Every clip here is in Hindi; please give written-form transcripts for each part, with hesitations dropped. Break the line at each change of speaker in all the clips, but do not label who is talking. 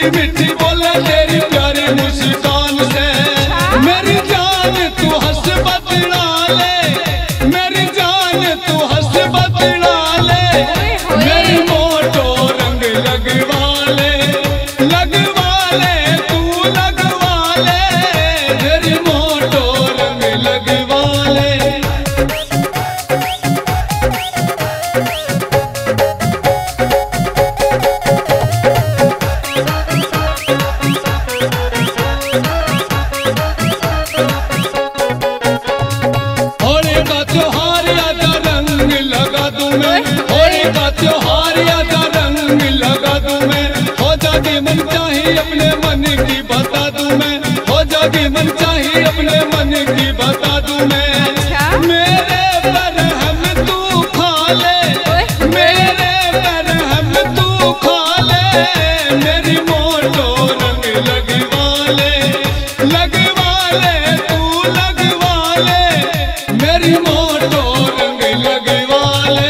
मीठी मीठी बोले तेरी प्यारी मुस्कान से। मेरी जान तू हंस बतला ले, मेरी जान तू हंस बतला ले। मेरी मोटो रंग लगवा ले, लगवा ले तू लगवा ले। मेरी मोटो रंग लगवा ले। त्योहार याद रंग लगा दूं मैं, होली का त्योहार याद रंग लगा दूं मैं। हो जागी मन चाहिए अपने मन की बता दूं मैं, हो जागी मन चाहिए अपने मन की बता दूं मैं। मेरे पर हम तू खा ले, मेरे पर हम तू खा ले। मेरी मोटो रंग लगवा ले, लगवा ले तू लगवा ले। मेरी मोटो रंग लगवा ले।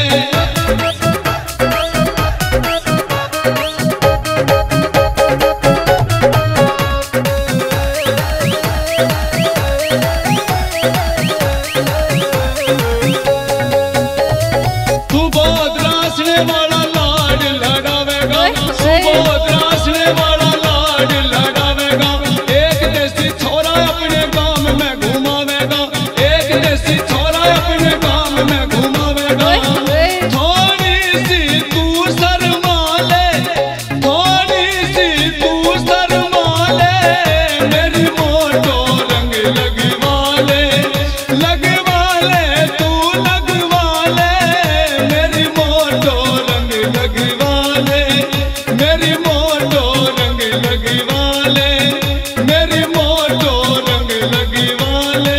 तू बहुत रासने वाला लाड लगावेगा, तू बहुत रासने वाला लाड लगावेगा। एक देसी छोरा अपने गांव में घुमावेगा, एक देसी छोरा अपने गांव में घुमावेगा। थोड़ी सी तू शर्मा ले, थोड़ी सी तू शर्मा ले। मेरी मोटो रंग लगवा ले, लगवा ले तू लगवा ले। मेरी मोटो रंग लगवा ले, मेरी मोटो रंग लगवा ले। मेरी मोटो रंग लगवा ले।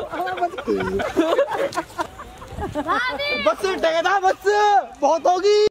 बस टकरा बस बहुत होगी।